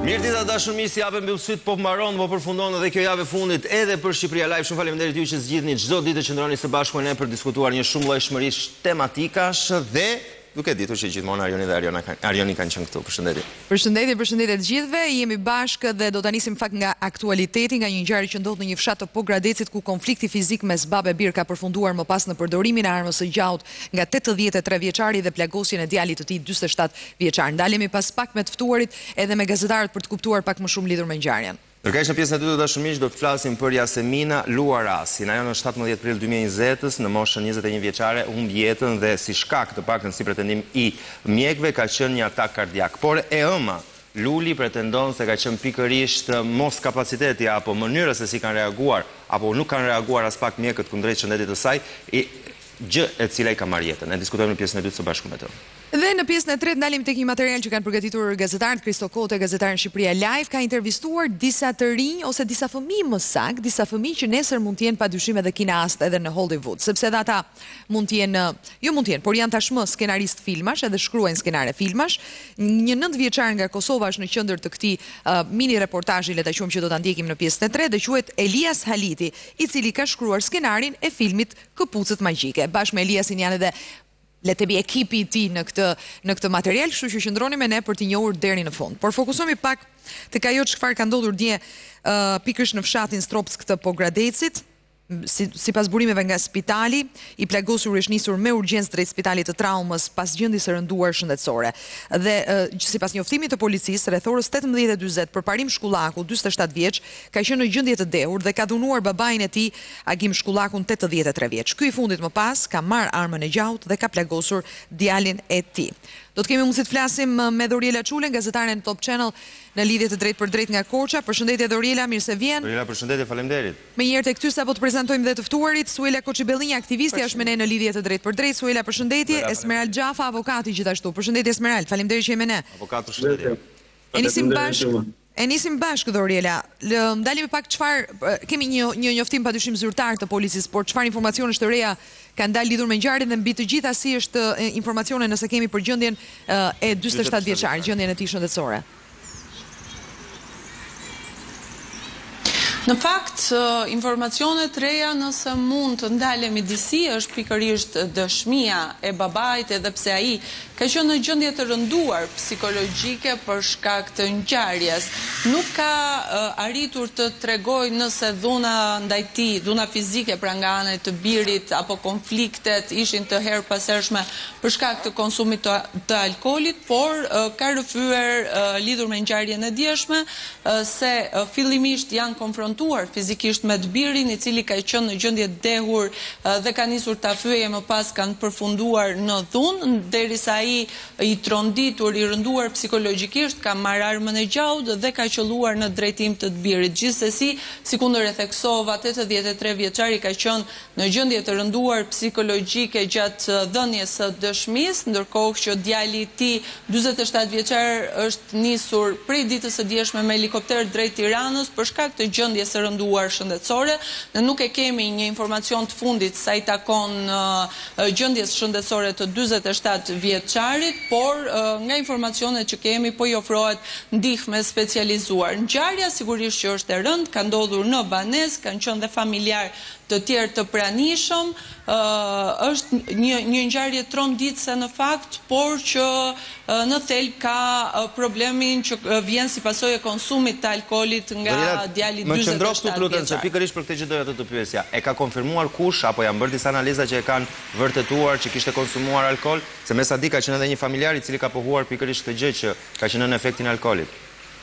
Mirë dita dashur miq, si japën mbyll syt po mbaron, po përfundon edhe kjo javë fundit edhe për Shqipëria Live. Shumë faleminderit ju që zgjidhni çdo ditë të qëndroni së bashku me ne për diskutuar një shumë llojshmërish tematikash dhe duke ditur që gjithmonë Arioni dhe Arioni kanë qenë këtu. Përshëndetje. Përshëndetje të gjithëve. Jemi bashkë dhe do ta nisim fakt nga aktualiteti, nga një ngjarje që ndodh në një fshat të Pogradecit ku konflikti fizik mes babë e bir ka përfunduar më pas në përdorimin e armës së gjaut nga 83 vjeçari dhe plagosjen e djalit të tij 47 vjeçar. Ndalemi pas pak me të ftuarit edhe me gazetarët për të kuptuar pak më shumë lidhur me ngjarjen. Ndërkaq në pjesën e dytë të dashur miq do të flasim për Jasemina Luarasin. Ajo në 17 prill 2020 në moshën 21 vjeçare humbi jetën dhe si shkak të paktën si pretendim i mjekëve ka qenë një atak kardiak. Por e ëma Luli pretendon se ka qenë pikërisht mos kapaciteti apo mënyra se si kanë reaguar apo nuk kanë reaguar as pak mjekët kundrejt shëndetit të saj, gjë e cila i ka marrë jetën. Ne diskutojmë në pjesën e dytë së bashku me të. Dhe në pjesën e tretë ndalim tek një material që kanë përgatitur gazetarët. Kristo Kote, gazetari në Shqipëria Live, ka intervistuar disa të rinj ose disa fëmijë më saktë, disa fëmijë që nesër mund të jenë padyshim edhe kinast edhe në Hollywood, sepse edhe ata mund të jenë, jo mund të jenë, por janë tashmë skenarist filmash, edhe shkruajnë skenare filmash. Një 9 vjeçar nga Kosova është në qendër të këtij mini reportazhi, le ta quajmë që do ta ndjekim në pjesën e tretë, dhe quhet Elias Haliti, i cili ka shkruar skenarin e filmit Këpucët magjike. Bashkë me Eliasin janë edhe le të bi ekipi i tij në këtë material, kështu që qëndroni me ne për t'i njohur deri në fund. Por fokusohemi pak tek ajo çfarë ka ndodhur dje pikërisht në fshatin Stropsk të Pogradecit. Sipas burimeve nga spitali, i plagosur është nisur me urgjencë drejt spitalit të traumës pas gjendjes së rënduar shëndetësore. Dhe sipas njoftimit të policisë, rreth orës 18:40 përparim shkullaku 47 vjeç ka qenë në gjendje të dehur dhe ka dhunuar babain e tij, Agim Shkullakun 83 vjeç. Ky i fundit më pas ka marrë armën e gjaut dhe ka plagosur djalin e tij. Do të kemi mundësi të flasim me Dhoriela Çulen, gazetare në Top Channel, në lidhje të drejtë për drejtë nga Korça. Përshëndetje Dhoriela, mirë se vjen. Dhoriela, përshëndetje, faleminderit. Menjëherë tek ty sapo të prezantojmë dhe të ftuarit, Suela Koçibellinja, aktivistja, është me ne në lidhje të drejtë për drejtë. Suela, përshëndetje. Esmerald Xhafa, avokati gjithashtu. Përshëndetje Esmerald, faleminderit që je me ne. Avokat, përshëndetje. E nisim bashkë Dhoriela. Ndalemi pak çfarë, kemi një njoftim padyshim zyrtar të policisë, por çfarë informacionesh të reja kanë dalë lidhur me ngjarjen dhe mbi të gjitha si është informacione nëse kemi për gjendjen e 47 vjeçar, gjendjen e tij shëndetësore. Në fakt, informacionet reja nëse mund të ndalemi disi është pikërisht dëshmia e babait, edhe pse ai ka qenë në gjendje të rënduar psikologjike për shkak të ngjarjes. Nuk ka arritur të tregojë nëse dhuna ndaj tij, dhuna fizike pra nga ana e të birit apo konfliktet ishin të herpasershme për shkak të konsumit të alkoolit, por ka rrëfyer lidhur me ngjarjen e djeshme se fillimisht janë konfrontuar fizikisht me të birin, i cili ka qenë në gjendje dehur dhe ka nisur ta fyejë, më pas kanë përfunduar në dhunë, derisa ai i tronditur, i rënduar psikologjikisht, ka marrë armën e gjaut dhe ka qelluar në drejtim të birit. Gjithsesi, sikundër e theksova, 83 vjeçari ka qenë në gjendje të rënduar psikologjike gjatë dhënies së dëshmisë, ndërkohë që djali i tij, 47 vjeçar, është nisur prej ditës së djeshme me helikopter drejt Tiranës për shkak të gjendjes së rënduar shëndetësore. Ne nuk e kemi një informacion të fundit sa i takon gjendjes shëndetësore të 47 vjeçarit, por nga informacionet që kemi po i ofrohet ndihmë specializuar. Ngjarja sigurisht që është e rëndë, ka ndodhur në banesë, kanë qenë dhe familjar të tjerë të pranishëm, është një ngjarje tronditëse në fakt, por që në thelb ka problemin që vjen si pasojë e konsumit të alkoolit nga djali 47 vjeçar. Se pikërisht për këtë që doja të pyesja, e ka konfirmuar kush apo janë bërë disa analiza që e kanë vërtetuar që kishte konsumuar alkool? Se me sa di ka qenë edhe një familjar i cili ka pohuar pikërisht këtë gjë që ka qenë në efektin e alkoolit.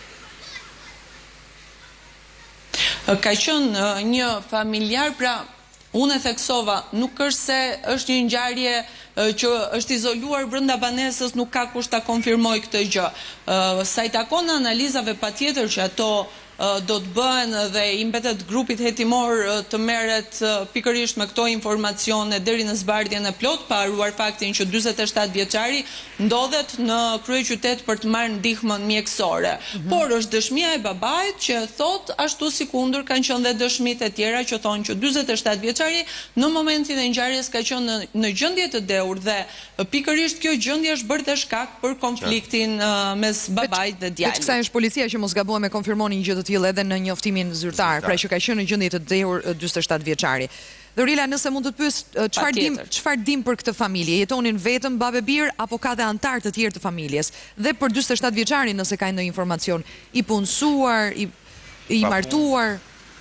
Ka qenë një familjar, pra unë e theksova, nuk është se është një ngjarje që është izoluar brenda banesës, nuk ka kush ta konfirmoj këtë gjë. Sa i takon analizave patjetër që ato do të bëhen dhe i mbetet grupit hetimor të merret pikërisht me këto informacione deri në zbardhjen e plot, pa haruar faktin që 47 vjeçari ndodhet në kryeqytet për të marrë ndihmën mjekësore. Por është dëshmia e babait që thot ashtu sikundër kanë qenë dhe dëshmitë e tjera që thonë që 47 vjeçari në momentin e ngjarjes ka qenë në gjendje të dehur dhe pikërisht kjo gjendje është bërë të shkak për konfliktin mes babait dhe djalit. Kësa është policia që mos gabohem e konfirmoni një gjë të tillë edhe në njoftimin zyrtar, pra që ka qenë në gjendje të dehur 47 vjeçari. Dorila, nëse mund të të pyes, çfarë dim për këtë familje? Jetonin vetëm babë bir apo ka dhe antar të tjerë të familjes? Dhe për 47 vjeçarin, nëse ka ndonjë informacion, i punësuar, i martuar?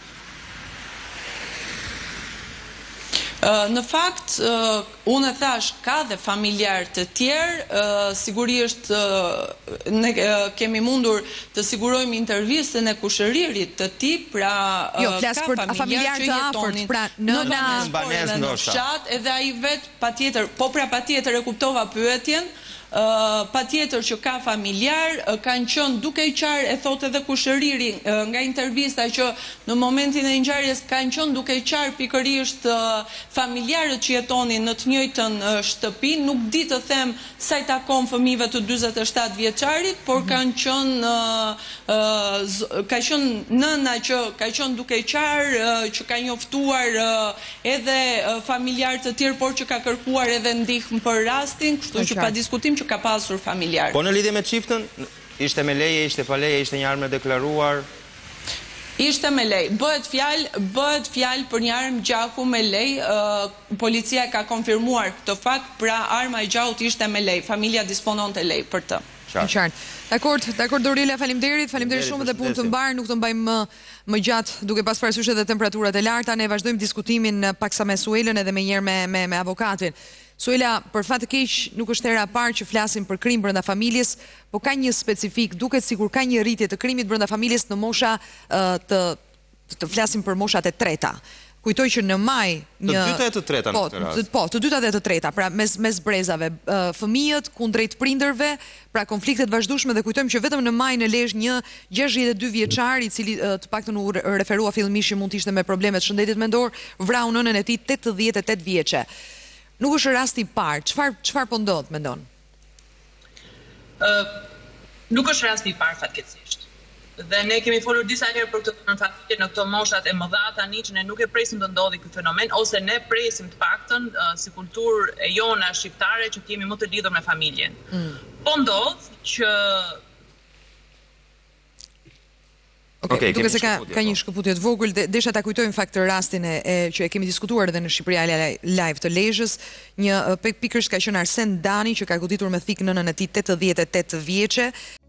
Në fakt, unë e thash, ka dhe familjar të tjerë, sigurisht ne kemi mundur të sigurojmë intervistën e kushëririt të tij, pra ka familjar që jetonin në fshat, edhe ai vet patjetër, patjetër e kuptova pyetjen. Patjetër që ka familjar, kanë qenë duke i qarë, e thot edhe kushëriri nga intervista që në momentin e ngjarjes kanë qenë duke i qarë pikërisht familjarët që jetonin në të njëjtën shtëpi, nuk di të them sa i takon fëmijëve të 47 vjeçarit, por kanë qenë ka qenë nëna që ka qenë duke i qarë, që ka njoftuar edhe familjarë të tjerë, por që ka kërkuar edhe ndihmë për rastin, kështu që pa diskutim që ka pasur familjar. Po në lidhje me çiftën, ishte me leje, ishte pa leje, ishte një armë e deklaruar? Ishte me lej. Bëhet fjalë për një armë gjaku me lej. Policia ka konfirmuar këtë fakt, pra arma e gjakut ishte me lej. Familja dispononte lej për të. Qartë. Dakor Dorila, faleminderit shumë dhe punë të mbar, nuk të mbajmë më gjatë duke pas parasysh edhe temperaturat e larta. Ne vazhdojmë diskutimin paksa me Suelën edhe menjëherë me avokatin. Suela, për fat të keq, nuk është hera e parë që flasim për krim brenda familjes, po ka një specifik, duket sikur ka një rritje të krimit brenda familjes në mosha të flasim për moshat e treta. Kujtoj që në maj të dyta e të treta në këtë rast. Po, të dyta dhe të treta, pra mes brezave, fëmijët kundrejt prindërve, pra konfliktet vazhdueshme, dhe kujtojmë që vetëm në maj në Lezhë një 62 vjeçar, i cili të paktën u referua fillimisht që mund të ishte me probleme të shëndetit mendor, vrau nënën e tij 88 vjeçe. Nuk është rasti i parë. Çfarë po ndodh, mendon? Nuk është rasti i parë fatkeqësisht. Dhe ne kemi folur disa herë për këtë familje në këto moshat e mëdha tani që ne nuk e presim të ndodhi ky fenomen, ose ne presim të paktën si kulturë e jona shqiptare që kemi më të lidhur me familjen. Po ndodh që duke se ka një shkëputje të vogël, desha ta kujtojmë fakt të rastin që e kemi diskutuar edhe në Shqipëria Live të Lezhës, një pikërisht ka qenë Arsen Dani që ka goditur me thik nënën e tij 88 vjeçe.